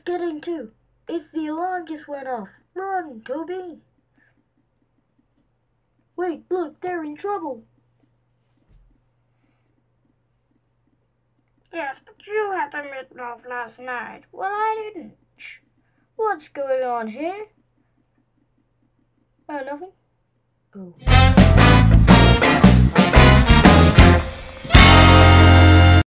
getting to. It's the alarm just went off. Run, Toby. Wait, look, they're in trouble. Yes, but you had the mitten off last night. Well, I didn't. Shh. What's going on here? Oh, nothing? Oh.